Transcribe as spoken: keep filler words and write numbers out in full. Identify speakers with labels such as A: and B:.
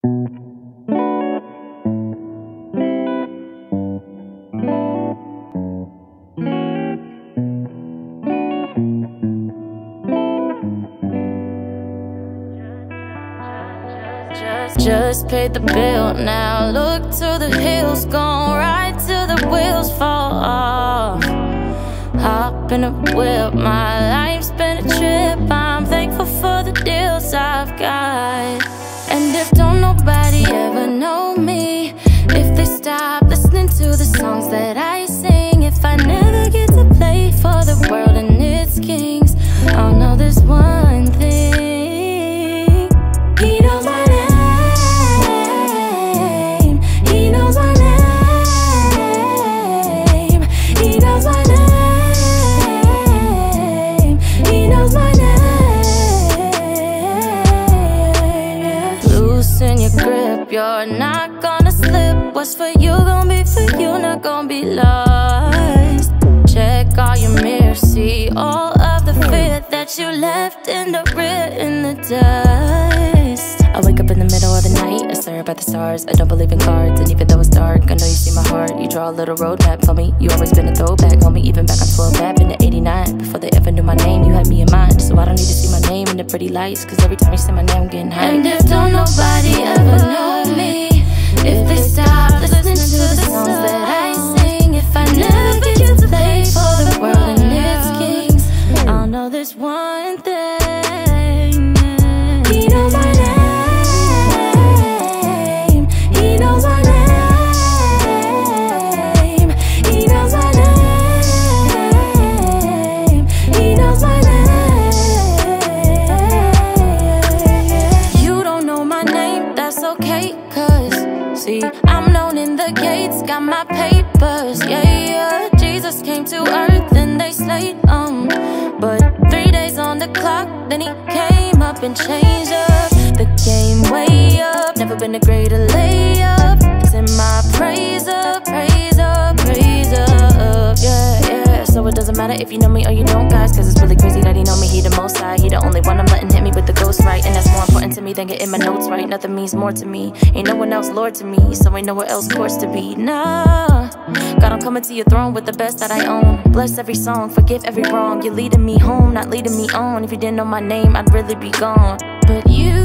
A: Just paid the bill, now look to the hills, gone right till the wheels fall off. Hop in a whip, my life's been a trip. I'm thankful for the deals I've got. And if don't nobody ever know me, if they stop listening to the songs that I sing, if I never get to play for the world and its kings, I'll know there's one thing: He knows my name. He knows my name. He knows my name. He knows my name. Loosen your grip, you're not gonna slip. What's for you gon' be for you, not gon' be lost. Check all your mirrors, see all of the fear that you left in the rear in the dust. I wake up in the middle of the night, I stare up at the stars. I don't believe in cards, and even though it's dark, I know you see my heart. You draw a little roadmap for me. You always been a throwback, homie. Even back on twelve map in the eighty-nine. Before they ever knew my name, you had me in mind. So I don't need to see my name in the pretty lights, cause every time you say my name, I'm getting high. And if don't nobody ever know me, if they stop listening to the songs that I sing, if I never get to play for the world and its kings, I'll know there's one thing: He knows my name. He knows my name. He knows my name. He knows my name. You don't know my name, that's okay, cause see, I'm known in the gates, got my papers, yeah, yeah. Jesus came to earth and they slayed him, but three days on the clock, then he came up and changed up the game way up. Never been a greater layup. Send my praise up, praise up, praise up, yeah, yeah. So it doesn't matter if you know me or you don't, guys, cause it's really crazy that he know me, he the most high. He the only one I'm letting hit me with the ghost right, and that's more important to me than getting my notes right. Nothing means more to me, ain't no one else Lord to me, so ain't nowhere else course to be. Nah, God, I'm coming to your throne with the best that I own. Bless every song, forgive every wrong. You're leading me home, not leading me on. If you didn't know my name, I'd really be gone. But you